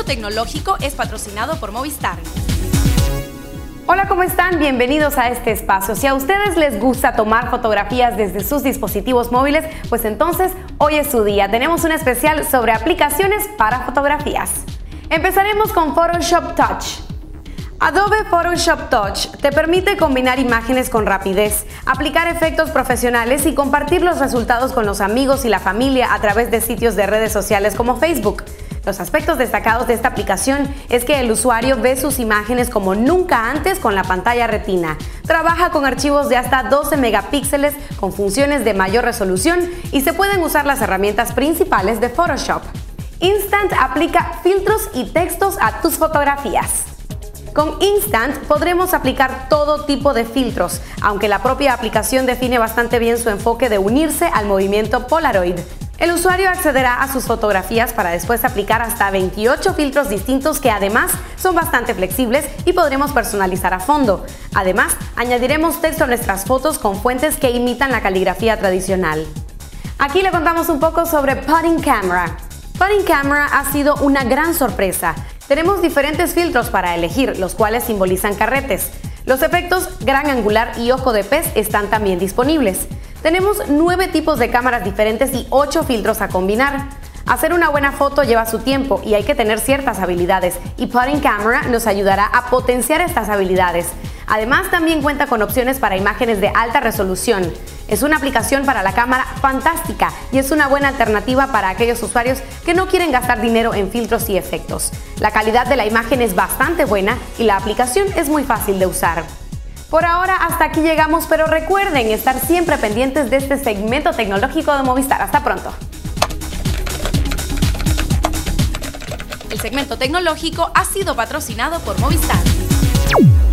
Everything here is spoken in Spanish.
tecnológico es patrocinado por Movistar. Hola, ¿cómo están? Bienvenidos a este espacio. Si a ustedes les gusta tomar fotografías desde sus dispositivos móviles, pues entonces hoy es su día. Tenemos un especial sobre aplicaciones para fotografías. Empezaremos con Photoshop Touch. Adobe Photoshop Touch te permite combinar imágenes con rapidez, aplicar efectos profesionales y compartir los resultados con los amigos y la familia a través de sitios de redes sociales como Facebook. Los aspectos destacados de esta aplicación es que el usuario ve sus imágenes como nunca antes con la pantalla retina. Trabaja con archivos de hasta 12 megapíxeles con funciones de mayor resolución y se pueden usar las herramientas principales de Photoshop. Instant aplica filtros y textos a tus fotografías. Con Instant podremos aplicar todo tipo de filtros, aunque la propia aplicación define bastante bien su enfoque de unirse al movimiento Polaroid. El usuario accederá a sus fotografías para después aplicar hasta 28 filtros distintos que además son bastante flexibles y podremos personalizar a fondo. Además, añadiremos texto a nuestras fotos con fuentes que imitan la caligrafía tradicional. Aquí le contamos un poco sobre Potting Camera. Potting Camera ha sido una gran sorpresa. Tenemos diferentes filtros para elegir, los cuales simbolizan carretes. Los efectos gran angular y ojo de pez están también disponibles. Tenemos 9 tipos de cámaras diferentes y 8 filtros a combinar. Hacer una buena foto lleva su tiempo y hay que tener ciertas habilidades, y Potting Camera nos ayudará a potenciar estas habilidades. Además, también cuenta con opciones para imágenes de alta resolución. Es una aplicación para la cámara fantástica y es una buena alternativa para aquellos usuarios que no quieren gastar dinero en filtros y efectos. La calidad de la imagen es bastante buena y la aplicación es muy fácil de usar. Por ahora hasta aquí llegamos, pero recuerden estar siempre pendientes de este segmento tecnológico de Movistar. Hasta pronto. El segmento tecnológico ha sido patrocinado por Movistar.